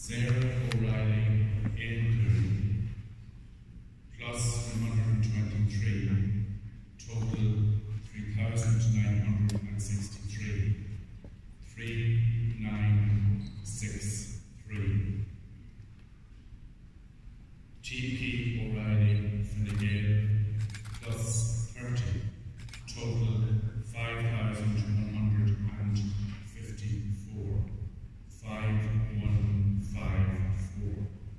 Sarah O'Reilly Aintree, plus 123, total 3,963, 3963. T.P. O'Reilly Finnegan, plus 30, total 5,154, 5154.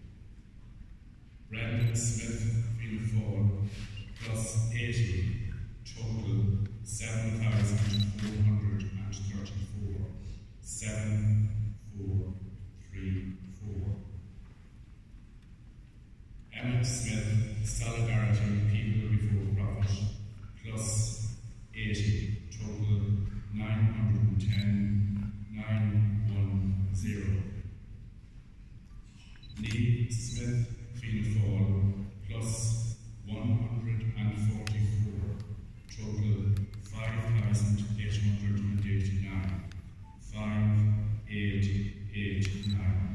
Brandon Smith Fianna plus 80, total 7,434, 7434. Emmett Smith Solidarity People Before Profit plus 80, total 910, 910. Lee Smith Fianna plus 144, total 5,889, 5889.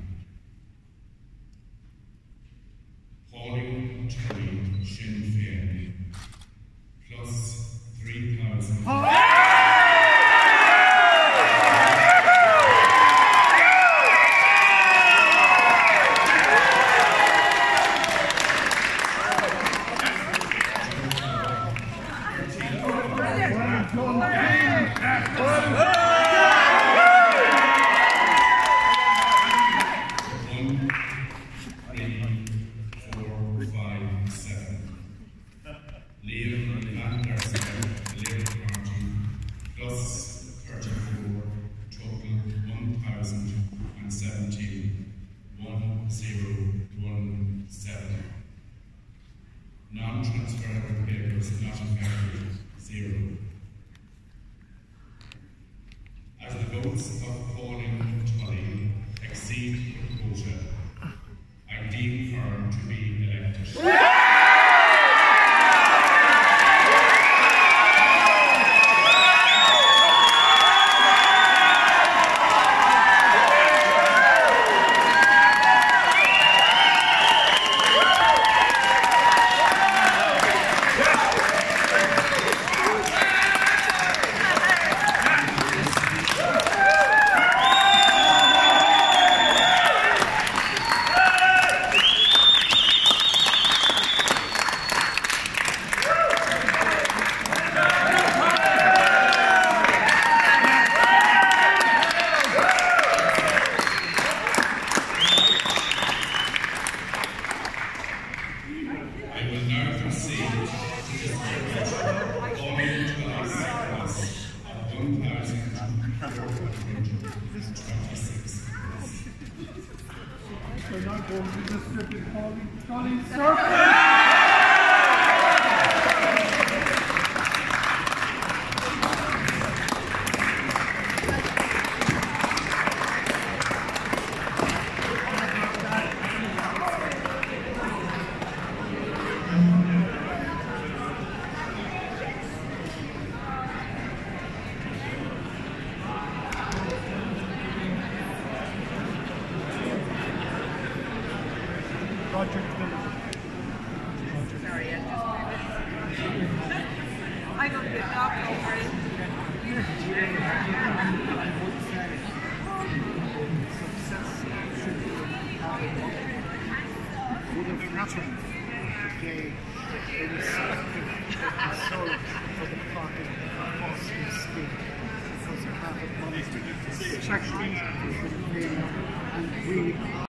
Pauline Tully Sinn Féin plus 3,000. Liam Anderson, the Labour Party, plus 34, total 1,017, 1017. Non-transferable papers not affected, 0. As the votes of Pauline Tully exceed the quota, I deem her to be elected. I will now proceed to distribute Pauline Tully's surplus of 1,426. We're not going to distribute Pauline Tully's surplus. Sorry, I got a bit knocked over it. Nothing. Okay. It was so for the pocket cost and skin. Because of money. Check and we